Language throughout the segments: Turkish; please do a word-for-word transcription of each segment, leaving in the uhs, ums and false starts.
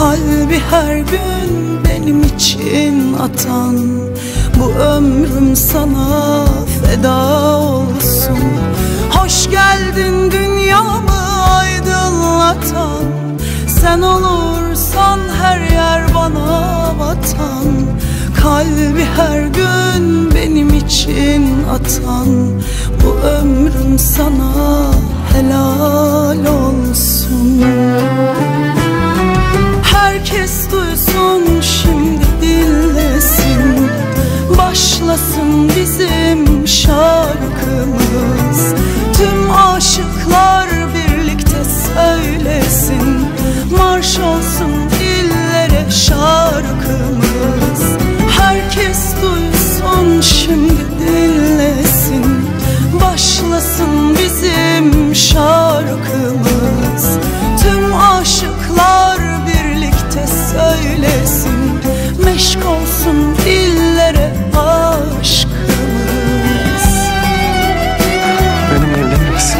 kalbi her gün benim için atan, bu ömrüm sana feda olsun. Hoş geldin dünyamı aydınlatan, sen olursan her yer bana vatan. Kalbi her gün benim için atan, bu ömrüm sana helal olsun. Herkes duysun şimdi dinlesin, başlasın bizim şarkımız. Tüm aşıklar birlikte söylesin, marş olsun dillere şarkımız. Herkes duysun şimdi dinlesin, başlasın bizim şarkımız. Tüm aşıklar birlikte söylesin, meşk olsun dillere aşkımız. Benimle evlenir misin?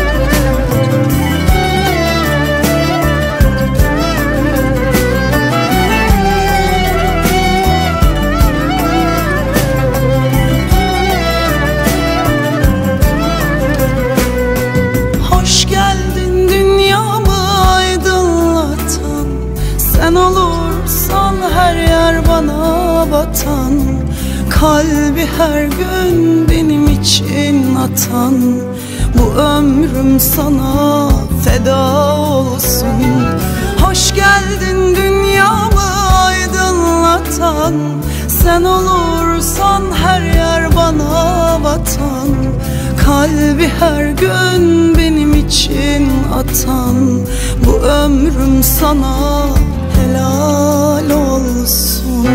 Hoş geldin dünyamı aydınlatan, sen olursan her yer bana vatan. Kalbi her gün benim için atan, bu ömrüm sana feda olsun. Hoş geldin dünyamı aydınlatan, sen olursan her yer bana vatan. Kalbi her gün benim için atan, bu ömrüm sana helal olsun.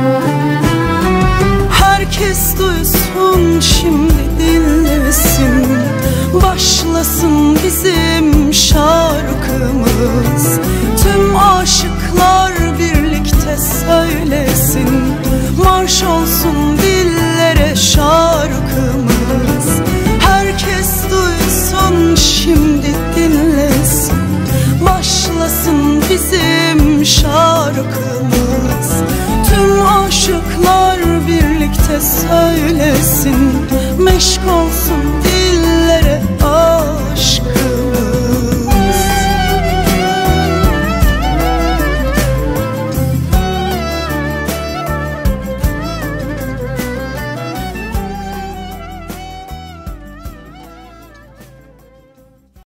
Herkes duysun şimdi dinlesin, başlasın bizim şarkımız. Tüm aşıklar birlikte söylesin, marş olsun dillere şarkımız. Herkes duysun şimdi dinlesin, başlasın bizim şarkımız. Tüm aşıklar birlikte söylesin, meşk olsun